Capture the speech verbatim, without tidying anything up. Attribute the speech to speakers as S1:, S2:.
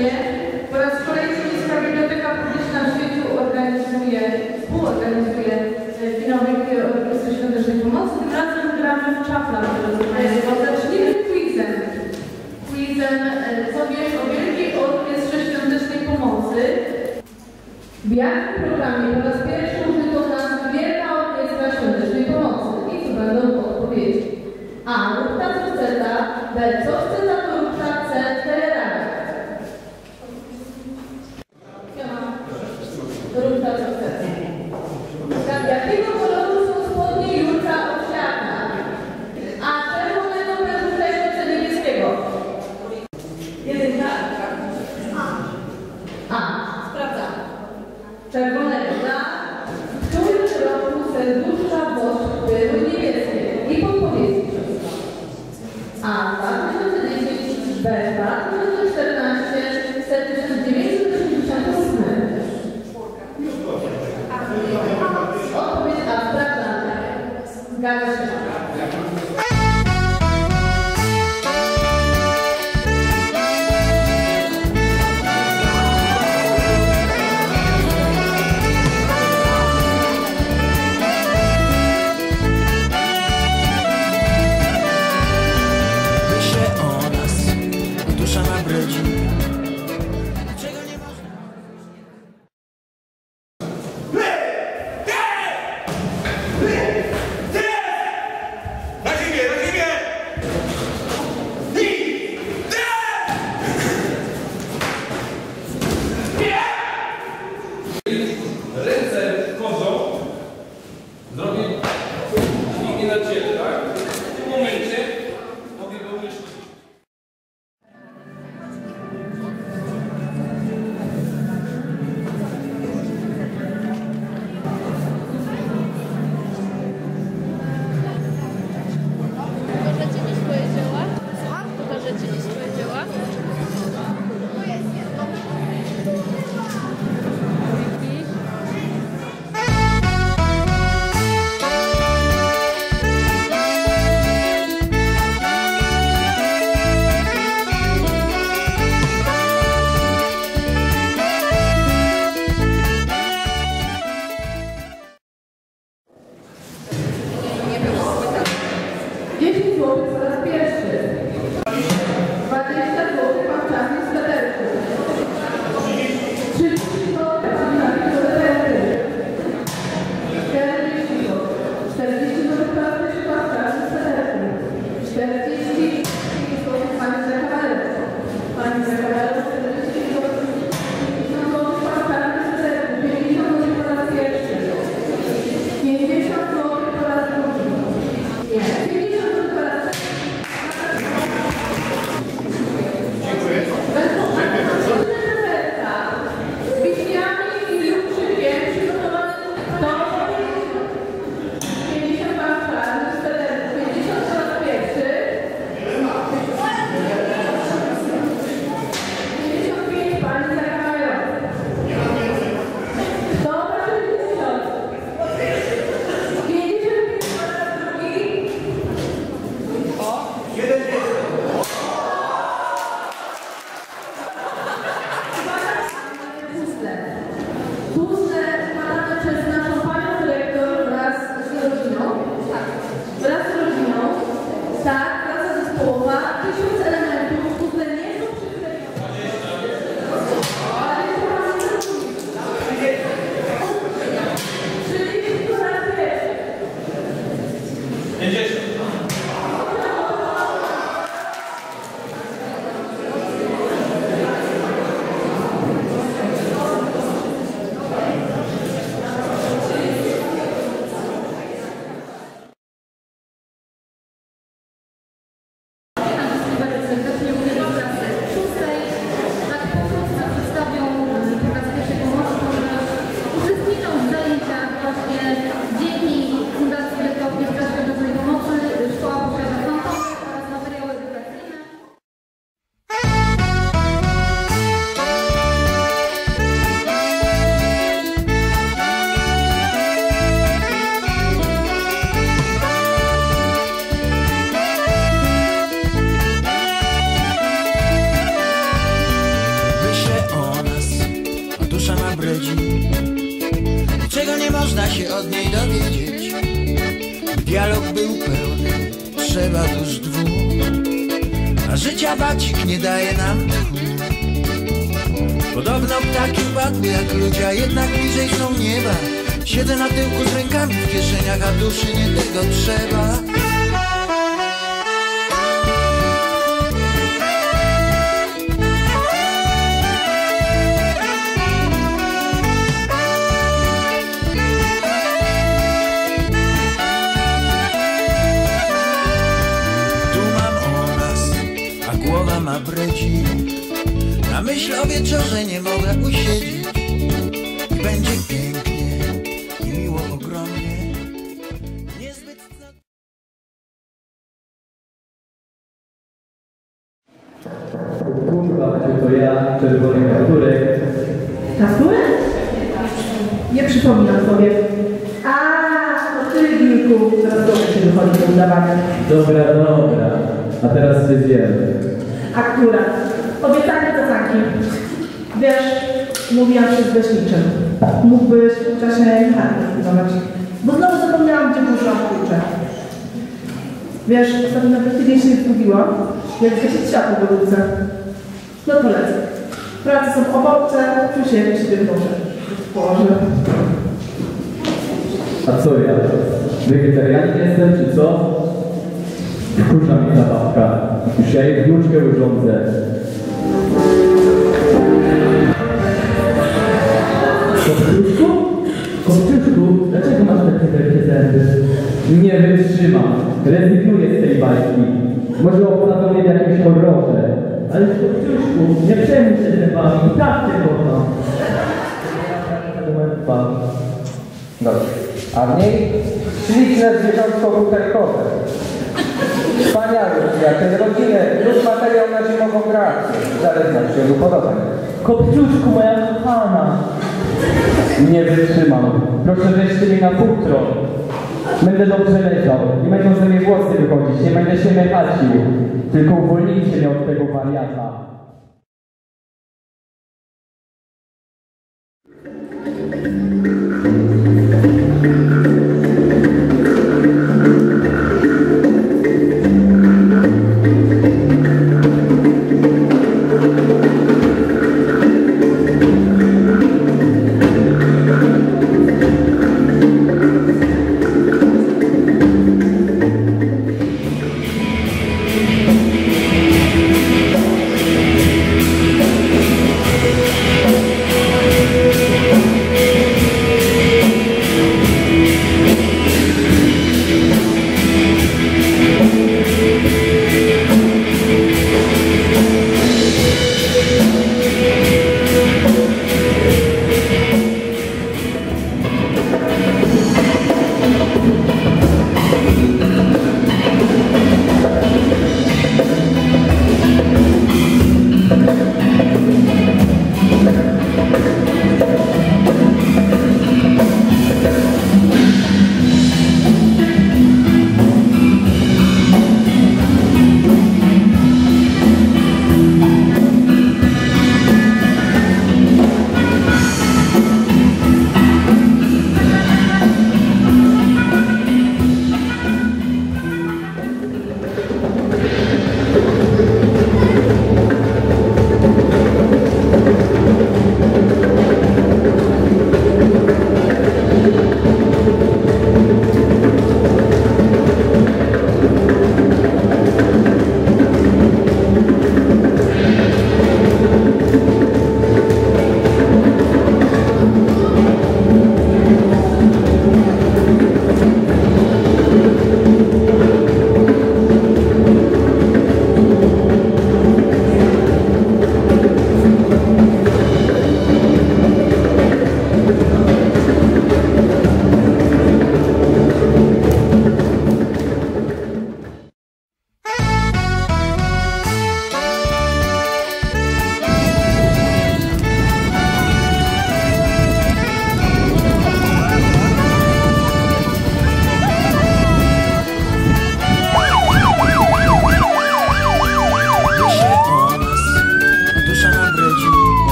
S1: serdecznie. Po raz kolejny Miejska Biblioteka Publiczna w Świeciu organizuje, współorganizuje finał Wielkiej Orkiestry Świątecznej Pomocy. Tym razem gramy w Czapla. Zacznijmy quizem. Quizem, co wiesz o Wielkiej Orkiestrze Świątecznej Pomocy? W jakim programie po raz pierwszy użyto nazwy Wielka Orkiestra Świątecznej Pomocy? I co będą odpowiedzi? A. Rób ta, co chce ta. B. Co chce ta, to rób ta. C. Telerada. Rób ta, co chce. Z jakiego koloru są spodnie Jurka Owsiaka? A. Czerwonego, żółtego, C. Niebieskiego. Jedynka. A. Sprawdzam. Czerwonego. Za. W którym roku serduszka włoszczów były niebieskie? I podpowiedzi. A. dwa tysiące dziesięć. B. dwa tysiące czternaście. C. tysiąc dziewięćset osiemdziesiąt osiem. Odpowiedź A. Sprawdzamy. Zgadza się.
S2: można się od niej dowiedzieć. Dialog był pełny, trzeba dusz dwóch, a życia bacik nie daje nam tchu. Podobno ptaki upadły jak ludzie, a jednak bliżej są nieba. Siedzę na tyłku z rękami w kieszeniach, a duszy nie tego trzeba. Tu mam o nas, a głowa ma bredzi. Na myśl o wieczorze nie mogę usiedzieć. Będzie pięknie i miło ogromnie. Niezbyt...
S3: Kurwa, czy to ja, czerwony kapturek?
S1: Kapturek? Nie przypominam sobie. A, to ty, Wilku, teraz dobrze się wychodzi do udawania.
S3: Dobra, dobra. A teraz się zjem.
S1: A która? Obiecanie to taki. Wiesz, mówiłam się z leśniczym. Mógłbyś w czasie chętnie zbudować. Bo znowu zapomniałam, gdzie poszłam klucze. Wiesz, ostatnio nawet tydzień się nie zgubiła, jak zgasić światło w lodówce. No to lecę. Prace są obok,ce czuję się jak siebie Boże. Boże.
S3: A co ja? Wegetarianin jestem, czy co? Kurza mi zabawka. Już ja jej wnuczkę urządzę. Kopciuszku? Kopciuszku? Dlaczego masz takie wielkie zęby? Nie wytrzymam. Rezygnuję z tej bajki. Może obsadzą mnie w jakimś horrorze. Ale Kopciuszku, nie przejmuj się zębami. I tak cię kocham.
S4: Dobrze. A w niej śliczne zwierzątko butelkowe. Wspaniałe przyjaciel rodziny lub materiał na zimową grację, w zależności od upodobań.
S3: Kopciuszku, moja kochana. Nie wytrzymam. Proszę weźcie mnie na futro. Będę dobrze leżał. Nie będą ze mnie włosy wychodzić. Nie będę się mechacił. Tylko uwolnijcie mnie od tego wariata.